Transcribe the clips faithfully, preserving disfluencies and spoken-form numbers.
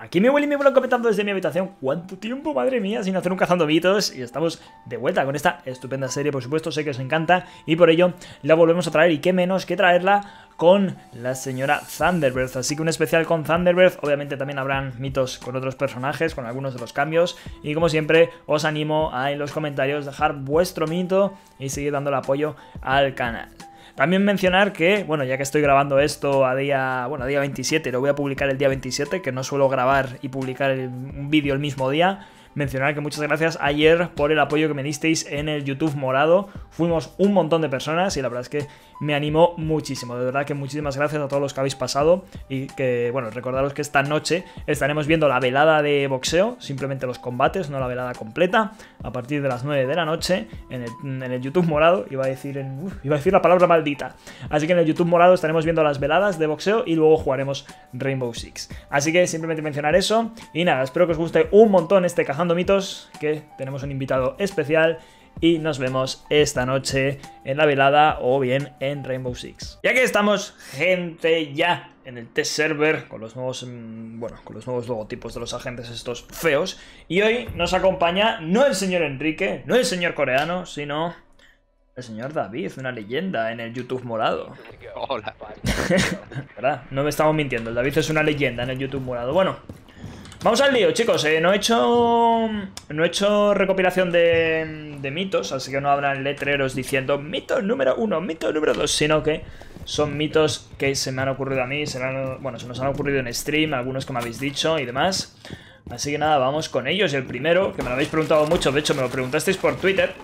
aquí mi Willy me vuelve comentando desde mi habitación. ¿Cuánto tiempo, madre mía, sin hacer un cazando mitos? Y estamos de vuelta con esta estupenda serie, por supuesto, sé que os encanta y por ello la volvemos a traer, y qué menos que traerla con la señora Thunderbird. Así que un especial con Thunderbird. Obviamente también habrán mitos con otros personajes, con algunos de los cambios, y como siempre os animo a en los comentarios dejar vuestro mito y seguir dando el apoyo al canal. También mencionar que, bueno, ya que estoy grabando esto a día, bueno, a día veintisiete, lo voy a publicar el día veintisiete, que no suelo grabar y publicar el, un vídeo el mismo día. Mencionar que muchas gracias ayer por el apoyo que me disteis en el YouTube morado. Fuimos un montón de personas y la verdad es que me animó muchísimo. De verdad que muchísimas gracias a todos los que habéis pasado. Y que, bueno, recordaros que esta noche estaremos viendo la velada de boxeo, simplemente los combates, no la velada completa, a partir de las nueve de la noche en el, en el YouTube morado. Iba a decir en, uf, iba a decir la palabra maldita. Así que en el YouTube morado estaremos viendo las veladas de boxeo y luego jugaremos Rainbow Six. Así que simplemente mencionar eso. Y nada, espero que os guste un montón este Cazando Mitos, que tenemos un invitado especial y nos vemos esta noche en la velada o bien en Rainbow Six. Ya que estamos, gente, ya en el test server con los nuevos, bueno, con los nuevos logotipos de los agentes estos feos, y hoy nos acompaña no el señor Enrique, no el señor coreano, sino el señor David, una leyenda en el YouTube morado. Hola. ¿Verdad? No me estamos mintiendo, el David es una leyenda en el YouTube morado. Bueno, vamos al lío, chicos. Eh, no he hecho no he hecho recopilación de, de mitos, así que no habrán letreros diciendo mito número uno, mito número dos, sino que son mitos que se me han ocurrido a mí, se me han, bueno, se nos han ocurrido en stream, algunos que me habéis dicho y demás. Así que nada, vamos con ellos. Y el primero, que me lo habéis preguntado mucho, de hecho me lo preguntasteis por Twitter,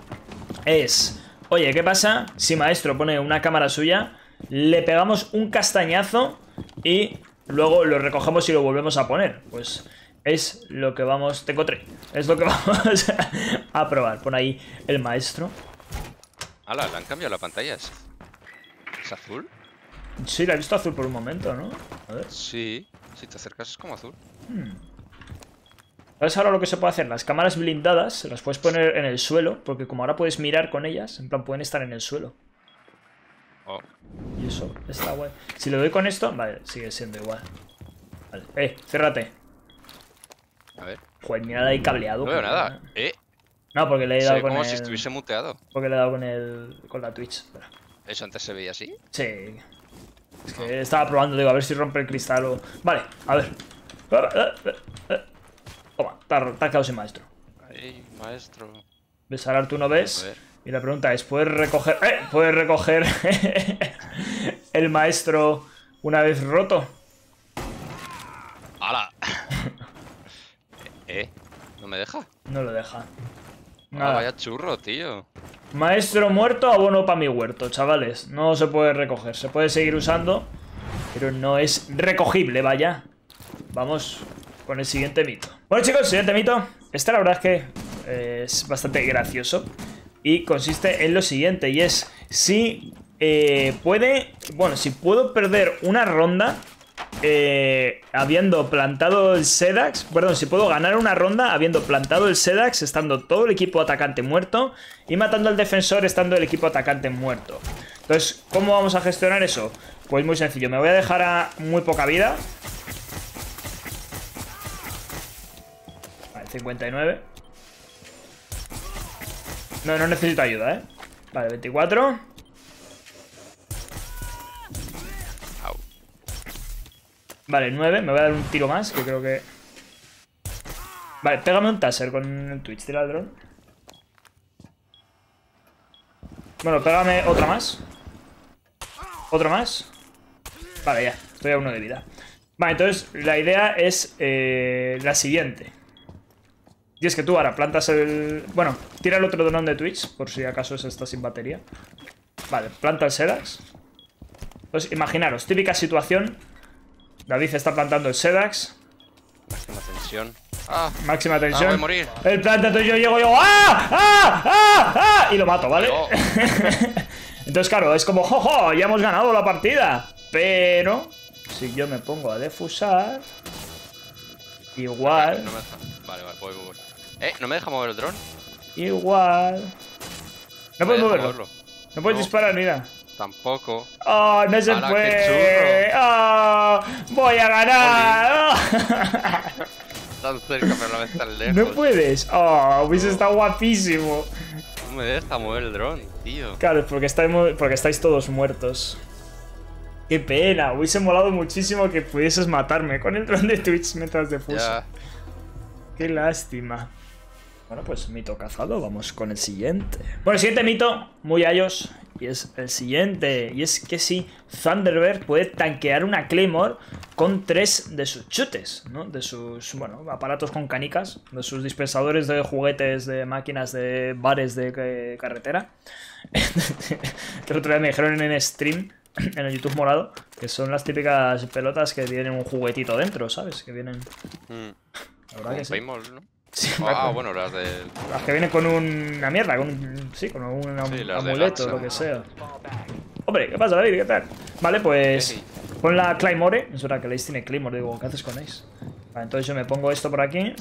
es: oye, ¿qué pasa si Maestro pone una cámara suya, le pegamos un castañazo y luego lo recogemos y lo volvemos a poner? Pues es lo que vamos... Te encontré. Es lo que vamos a probar. Pon ahí el Maestro. Hala, le han cambiado la pantalla. ¿Es, ¿Es azul? Sí, la he visto azul por un momento, ¿no? A ver. Sí, si te acercas es como azul. Hmm. ¿Sabes ahora lo que se puede hacer? Las cámaras blindadas las puedes poner en el suelo, porque como ahora puedes mirar con ellas, en plan pueden estar en el suelo. Oh. Y eso está guay. Si le doy con esto, vale, sigue siendo igual. Vale, eh, cérrate. A ver. Joder, mira ahí cableado. No veo nada. Eh. No, porque le he dado Se ve con como el... si estuviese muteado. Porque le he dado con el... con la Twitch. Espera. ¿Eso antes se veía así? Sí. Es que estaba probando, digo, a ver si rompe el cristal o... Vale, a ver. Toma, te ha quedado sin Maestro. Ay, Maestro. ¿Ves? Ahora tú no ves. A ver. Y la pregunta es, ¿puedes recoger... ¡Eh! ¿Puedes recoger el Maestro una vez roto? ¡Hala! eh, ¿no me deja? No lo deja. Ah, vaya churro, tío. Maestro muerto, abono para mi huerto, chavales. No se puede recoger, se puede seguir usando, pero no es recogible, vaya. Vamos con el siguiente mito. Bueno, chicos, el siguiente mito. Este la verdad es que eh, es bastante gracioso y consiste en lo siguiente, y es si eh, puede... Bueno, si puedo perder una ronda eh, habiendo plantado el Sedax, perdón, si puedo ganar una ronda habiendo plantado el Sedax, estando todo el equipo atacante muerto, y matando al defensor estando el equipo atacante muerto. Entonces, ¿cómo vamos a gestionar eso? Pues muy sencillo, me voy a dejar a muy poca vida. Vale, cincuenta y nueve. No, no necesito ayuda, ¿eh? Vale, veinticuatro. Vale, nueve, me voy a dar un tiro más, que creo que... Vale, pégame un taser con el Twitch, tira el dron. Bueno, pégame otra más. Otro más. Vale, ya, estoy a uno de vida. Vale, entonces la idea es eh, la siguiente. Y es que tú ahora plantas el... Bueno, tira el otro dron de Twitch, por si acaso ese está sin batería. Vale, planta el Sedax. Entonces, imaginaros, típica situación... David está plantando el Sedax. Máxima tensión. Ah, Máxima tensión. Ah, voy a morir. El planta, entonces yo llego yo. ¡Ah! ¡Ah! ¡Ah! ¡Ah! Y lo mato, ¿vale? Oh. Entonces, claro, es como, ¡jojo! Ya hemos ganado la partida. Pero, si yo me pongo a defusar, igual. No me deja. Vale, vale, voy, voy, voy. Eh, ¿no me deja mover el dron? Igual. No puedes moverlo. moverlo. No puedes No. disparar, mira. Tampoco. ¡Oh, no se ¡Hala, puede! qué churro! ¡Oh, voy a ganar! tan cerca, pero a la vez tan lejos. No puedes. Oh, hubiese No. estado guapísimo. No me deja mover el dron, tío. Claro, es porque estáis, porque estáis todos muertos. Qué pena, hubiese molado muchísimo que pudieses matarme con el dron de Twitch mientras defuso. Ya. Qué lástima. Bueno, pues mito cazado, vamos con el siguiente. Bueno, el siguiente mito, muy ayos, y es el siguiente. Y es que si Thunderbird puede tanquear una Claymore con tres de sus chutes, ¿no? De sus, bueno, aparatos con canicas, de sus dispensadores de juguetes, de máquinas, de bares de eh, carretera. Que el otro día me dijeron en stream, en el YouTube morado, que son las típicas pelotas que tienen un juguetito dentro, ¿sabes? Que vienen... Mm. La verdad que sí. Paintball, ¿no? Sí, Ah, con- bueno, las de... las que vienen con un- una mierda, con un, sí, con un am- Sí, las de amuleto, Gacha. lo que sea. Hombre, ¿qué pasa, David? ¿Qué tal? Vale, pues Sí. pon la Claymore. Es verdad que Ace tiene Claymore, digo, ¿qué haces con Ace? Vale, entonces yo me pongo esto por aquí.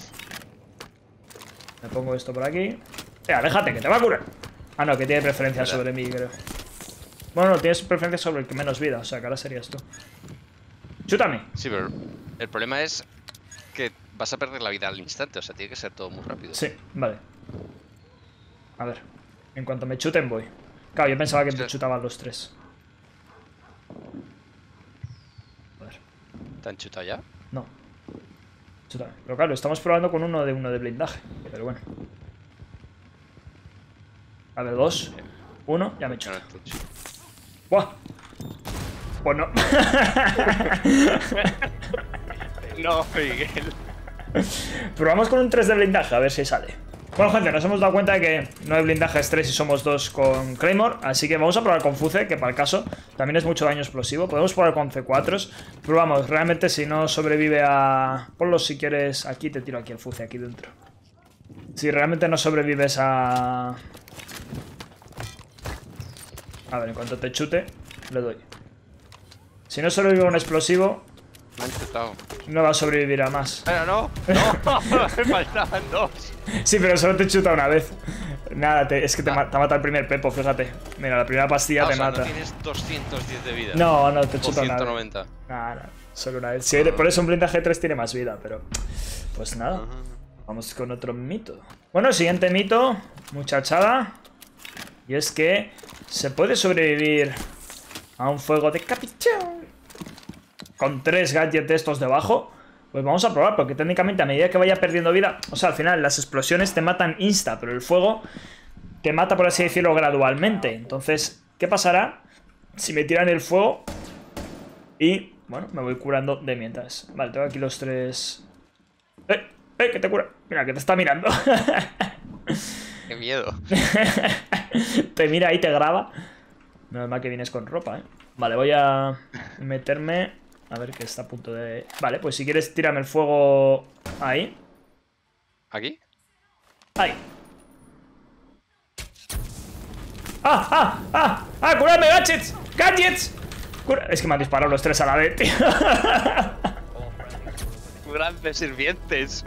Me pongo esto por aquí. Eh, aléjate, que te va a curar. Ah, no, que tiene preferencia ¿Verdad? sobre mí, creo. Bueno, no, tienes preferencia sobre el que menos vida, o sea, que ahora serías tú. Chútame. Sí, pero el problema es que vas a perder la vida al instante, o sea, tiene que ser todo muy rápido. Sí, vale. A ver, en cuanto me chuten voy. Claro, yo pensaba que me Sí. chutaban los tres. A ver, ¿Te han chutado ya? no. Chútame. Pero claro, estamos probando con uno de uno de blindaje. Pero bueno. A ver, dos. Uno, ya me Yo no chuta. te chuto. ¡Buah! Pues no. No, Miguel. Probamos con un tres de blindaje, a ver si sale. Bueno, gente, nos hemos dado cuenta de que no hay blindaje tres y somos dos con Claymore. Así que vamos a probar con Fuze, que para el caso también es mucho daño explosivo. Podemos probar con C cuatro. Probamos, realmente si no sobrevive a... Ponlo si quieres, aquí te tiro aquí el Fuze, aquí dentro. Si realmente no sobrevives a... A ver, en cuanto te chute, le doy. Si no sobrevive a un explosivo, Me han chutado. no va a sobrevivir a más. Pero no, no, me faltaban dos. Sí, pero solo te chuta una vez. Nada, te- es que te, ma- te mata el primer pepo, fíjate. Mira, la primera pastilla Ah, o te sea, mata. no tienes doscientos diez de vida. No, no, te O chuta una ciento vez. noventa. Nada, nada, solo una vez. Sí, por eso un blindaje tres tiene más vida, pero... Pues nada, Ajá. vamos con otro mito. Bueno, siguiente mito, muchachada. Y es que se puede sobrevivir a un fuego de capichón con tres gadgets de estos debajo. Pues vamos a probar, porque técnicamente a medida que vaya perdiendo vida... O sea, al final las explosiones te matan insta, pero el fuego te mata, por así decirlo, gradualmente. Entonces, ¿qué pasará si me tiran el fuego? Y, bueno, me voy curando de mientras. Vale, tengo aquí los tres... ¡Eh! ¡Eh! Que te cura. Mira, que te está mirando. Qué miedo. Te mira y te graba. Menos mal que vienes con ropa, ¿eh? Vale, voy a meterme... A ver, que está a punto de... Vale, pues si quieres tírame el fuego ahí. ¿Aquí? Ahí. ¡Ah! ¡Ah! ¡Ah! ¡Ah! ¡Curarme! ¡Gadgets! ¡Gadgets! Cura- Es que me han disparado los tres a la vez, tío. Grandes sirvientes.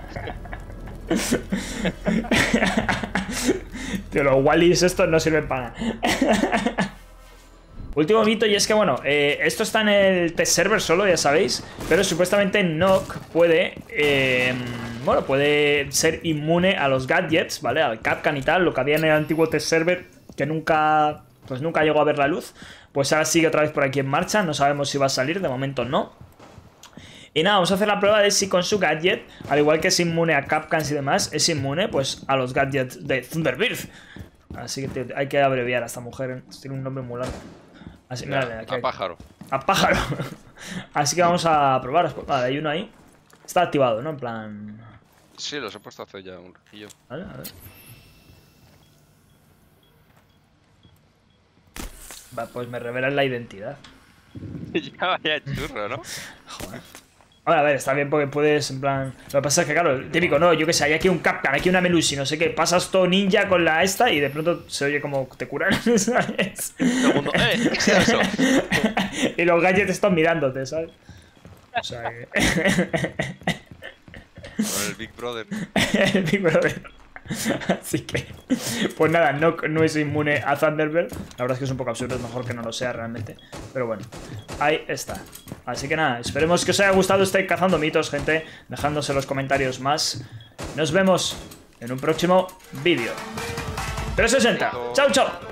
Tío, los Wallis estos no sirven para nada. Último mito, y es que, bueno, eh, esto está en el test server solo, ya sabéis. Pero supuestamente Nock puede, eh, bueno, puede ser inmune a los gadgets, ¿vale? Al Capcan y tal, lo que había en el antiguo test server, que nunca, pues nunca llegó a ver la luz. Pues ahora sigue otra vez por aquí en marcha, no sabemos si va a salir, de momento no. Y nada, vamos a hacer la prueba de si con su gadget, al igual que es inmune a Capcans y demás, es inmune pues a los gadgets de Thunderbird. Así que tío, hay que abreviar a esta mujer, ¿eh? Tiene un nombre muy largo. Así, mira, mira, aquí A hay- pájaro. a pájaro. Así que vamos a probar. Vale, hay uno ahí. Está activado, ¿no? En plan... Sí, los he puesto hace ya un ratillo. Vale, a ver. Va, pues me revelan la identidad. Ya vaya churro, ¿no? Joder. Ahora, a ver, está bien porque puedes, en plan... Lo que pasa es que, claro, el típico, no, yo que sé, hay aquí un Capcan, aquí una Melusi, no sé qué. Pasas todo ninja con la esta y de pronto se oye como te curan, ¿sabes? Todo el mundo, ¡eh! ¿Qué es eso? Y los gadgets están mirándote, ¿sabes? O sea que... Con el Big Brother. El Big Brother. Así que, pues nada, no, no es inmune a Thunderbird. La verdad es que es un poco absurdo, es mejor que no lo sea realmente. Pero bueno, ahí está. Así que nada, esperemos que os haya gustado este Cazando Mitos, gente. Dejándose en los comentarios más. Nos vemos en un próximo vídeo. trescientos sesenta. Chao, chao.